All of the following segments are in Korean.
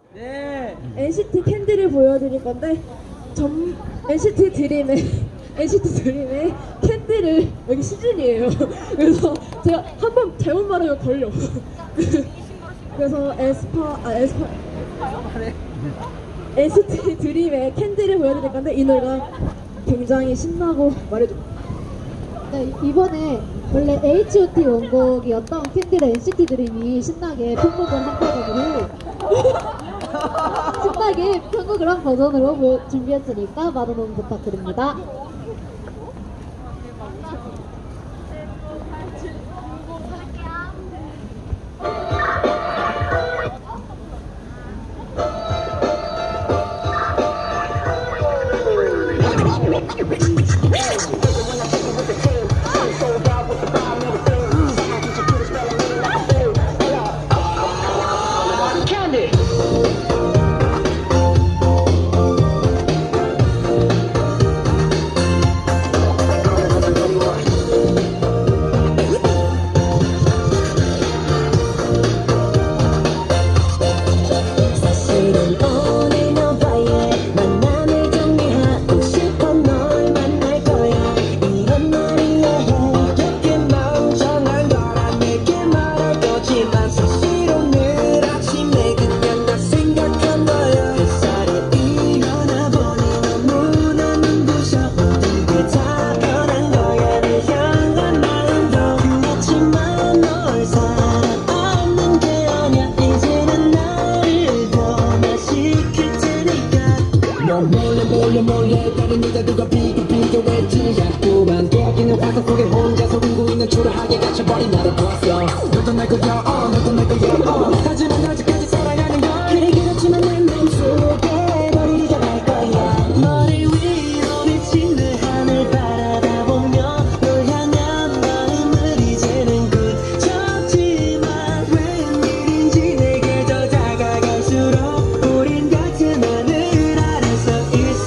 네. NCT 캔디를 보여드릴 건데 NCT 드림의 캔디를 여기 시즌이에요. 그래서 제가 한 번 잘못 말하면 걸려. 그래서 NCT 드림의 캔디를 보여드릴 건데 이 노래가 굉장히 신나고 말해줘. 네, 이번에 원래 H.O.T 원곡이었던 캔디를 NCT 드림이 신나게 편곡을 한 버전으로 신나게 편곡을 한 버전으로 준비했으니까 많은 응원 부탁드립니다. 몰래 다른 여자들과 비교했지 자꾸만 깨어있는 화상 속에 혼자서 울고 있는 초라하게 갇혀버린 나를 보았어. 너도 날 거야 너도 날 거야 하지만 아직까지 사랑하는 걸 그래 그렇지만 내 맘속에 너를 잊어갈 거야. 머리 위로 비친 내 하늘 바라다 보며 널 향한 마음을 이제는 굳혔지만 웬일인지 내게 더 다가갈수록 우린 같은 하늘 아래서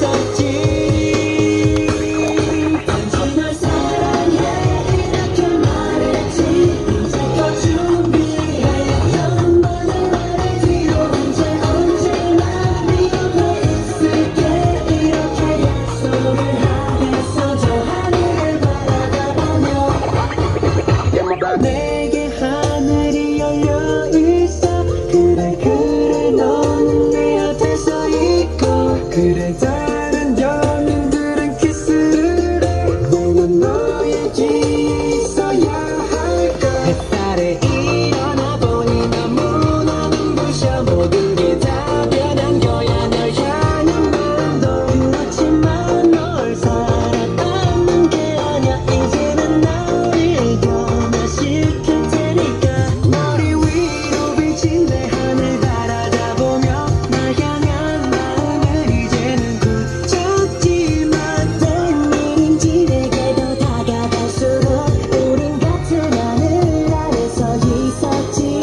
내게 하늘이 열려 있어. 그래 그래 너는 내 앞에서 있고 그래 다른 연인들은 키스를 해. 너는 너의 뒤에 있어야 할까. 햇살에 일어나 보니 너무나 눈부셔. 모든 게 다 변한 거야 널 향한 마음도. 그렇지만 널 사랑하는 게 아냐. 이제는 나를 변화시킬 테니까. 머리 위로 비친 내 하늘 바라다 보며 날 향한 마음을 이제는 굳혔지만 웬일인지 내게 더 다가갈수록 우린 같은 하늘 아래서 있었지.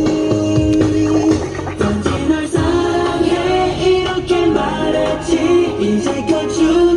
단지 널 사랑해 이렇게 말했지. 이제껏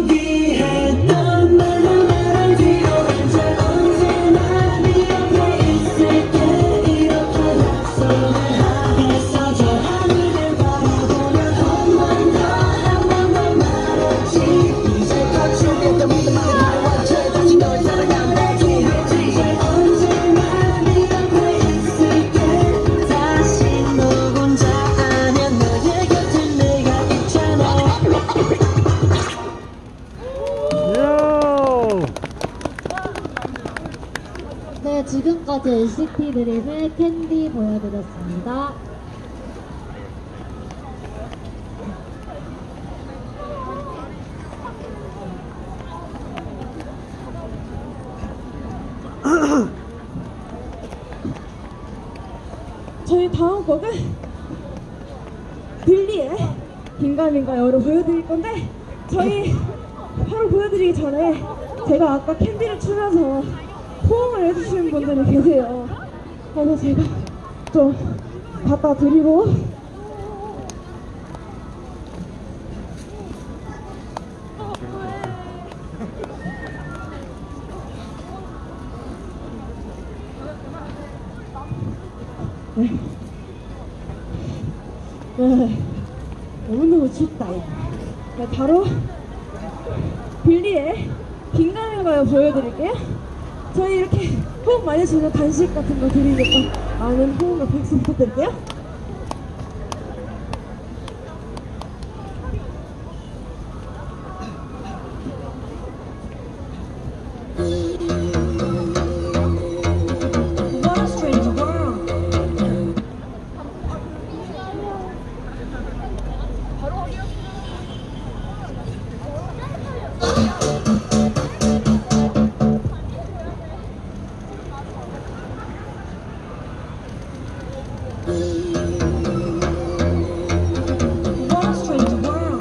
준비했던 많은 말을 뒤로 한 채 언제나 네 옆에 있을게 이렇게 약속을 하겠어. 저 하늘을 바라보며 한 번 더 말했지. 이제껏 준비했던 모든 말을 나와 다시 널 사랑한다고 했지. 이제 언제나 네 옆에 있을게. 다시 너 혼자 아냐. 너의 곁에 내가 있잖아. 네, 지금까지 NCT 드림의 캔디 보여드렸습니다. 저희 다음 곡은 빌리의 긴가민가요를 보여드릴 건데 저희 바로 보여드리기 전에 제가 아까 캔디를 추면서 포옹을 해주시는 분들이 계세요. 그래서 제가 좀 갖다 드리고 네. 너무너무 춥다. 네, 바로 빌리의 긴가민가요 보여드릴게요. 저희 이렇게 호흡 많이 주는 간식 같은 거 드리니까 많은 호흡과 박수 부탁드릴게요. What a strange world. What a strange world.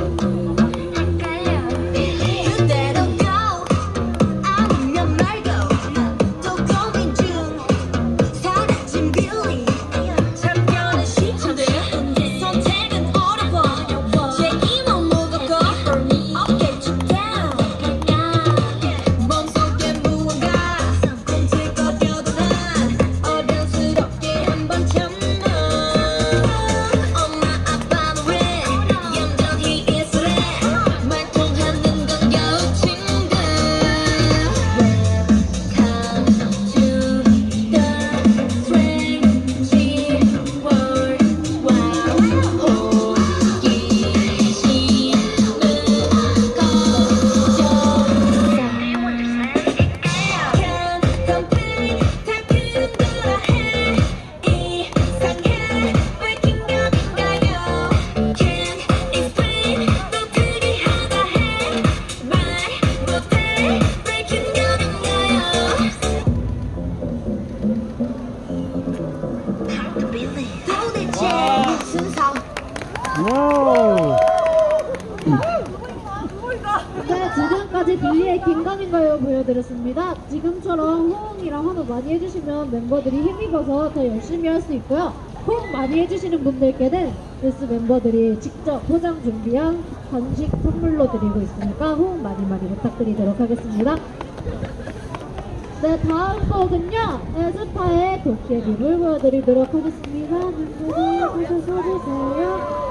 그대로 go 아니면 말고 또 고민 중 사라진 빌리 참견은 시청돼 선택은 어려워 제기만 무겁고 어깨 쭉 down 몸속에 무언가 꿈틀거려도 난 어른스럽게 한번 참아 엄마 아빠는 왜 얌전히 있으래 말통하는 건 겨우 친구 Come to the strange world wow 호기심은 거져 Can't complete 다 그대로 해 이상해 왜 긴가민가요 Can't explain 또 그리하다 해 말 못해 왜 긴가민가요 Hard to believe 도대체 무슨 상 네, 지금까지 빌리의 긴가민가요 보여드렸습니다. 지금처럼 호응이랑 환호 많이 해주시면 멤버들이 힘입어서 더 열심히 할 수 있고요. 호응 많이 해주시는 분들께는 데스 멤버들이 직접 포장 준비한 간식 선물로 드리고 있으니까 호응 많이 부탁드리도록 하겠습니다. 네, 다음 곡은요, 에스파의 도깨비를 보여드리도록 하겠습니다. 멤버들 모두 서주세요.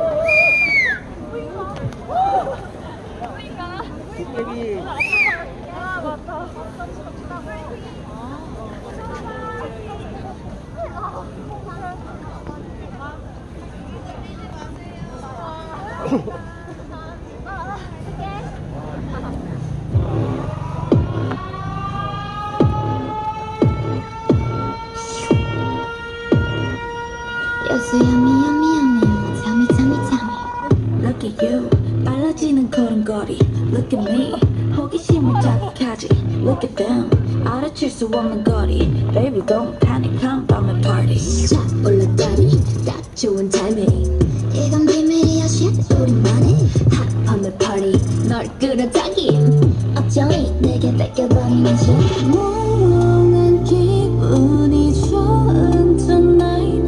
여수 yummy yummy yummy tummy tummy tummy Look at you 빨라지는 걸음걸이 Look at me 호기심을 자극하지 Look at them 알아챌 수 없는 거리 Baby don't panic 한밤의 party 쫙 올라다리 딱 좋은 타이밍 이건 비밀이야 shit 우리만의 핫밤의 party 널 끌어당김 어쩌니 내게 뺏겨버린 거지 몽롱한 기분이 좋은 tonight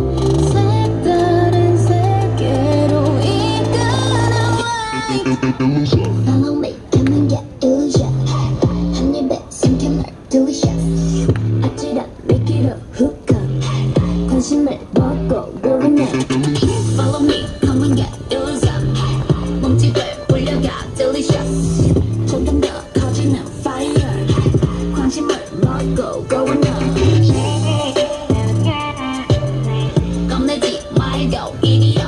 색다른 세계로 이끄는 light Follow me come and get illusion 한 입에 삼켜 널 delicious 아찔한 미끼로 hook up 관심을 먹고 going up Follow me come and get illusion 몸집을 불려가 delicious 점점 더 커지는 fire 관심을 먹고 going up 겁내지 말고 이리요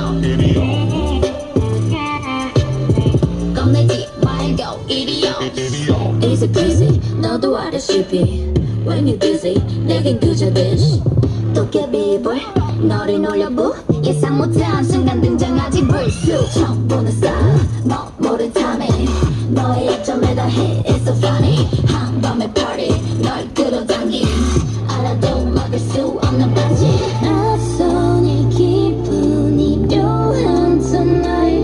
겁내지 말고 이리요 Easy peasy 너도 알다시피 When you dizzy 내겐 그저 dish 도깨비불 너를 놀려부 예상 못한 순간 등장하지 불쑥 처음 보는 style 너 모른 timing 너의 약점에 다해 It's so funny 한밤의 party 널 끌어당김 알아도 막을 수 없는 반지 낯선 이 기분이 묘한 tonight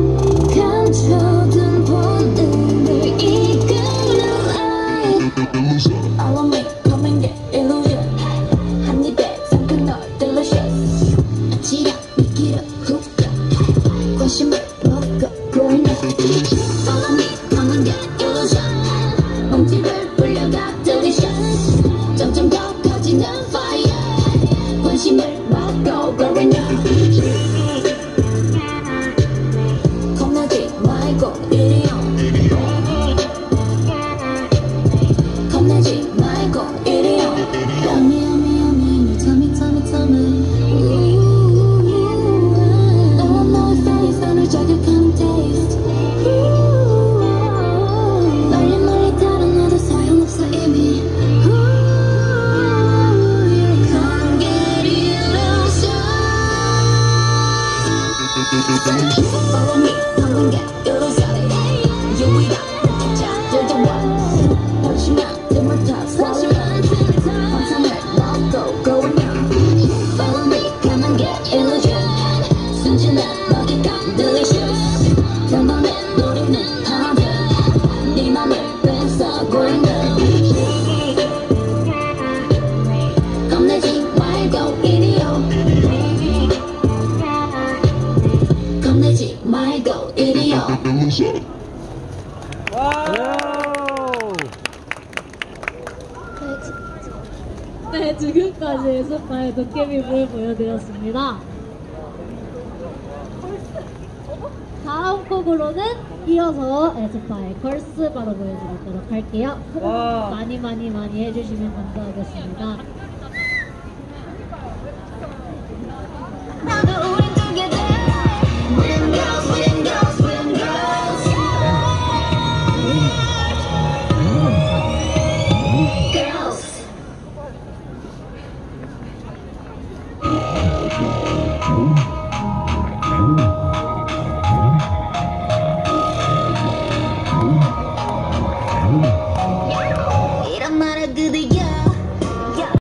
감춰둔 본능을 이끄는 light Follow me come and get illusion 한 입에 삼켜 널 delicious 아찔한 미끼로 hook up 관심을 먹고 going up Follow me come and get illusion 몸집을 불려가 delicious 점점 더 커지는 fire 관심을 먹고 going up Follow me, come and get your sorry. You we got you're the one. Touching up, dimmer top, swallow up. Sometimes let go, going down. Follow me, come and get illusion. 순진한 먹잇감, delicious. 평범해, 노리는 하드. 네 맘을 뺏어고 있는. 겁내지 말고 이리요. 겁내지 말고 이리요. 네, 지금까지 에스파의 도깨비불 보여드렸습니다. 다음 곡으로는 이어서 에스파의 걸스 바로 보여드리도록 할게요. 와. 많이 해주시면 감사하겠습니다. 나도 우린 together. We're girls, we're girls, we're girls. Girls.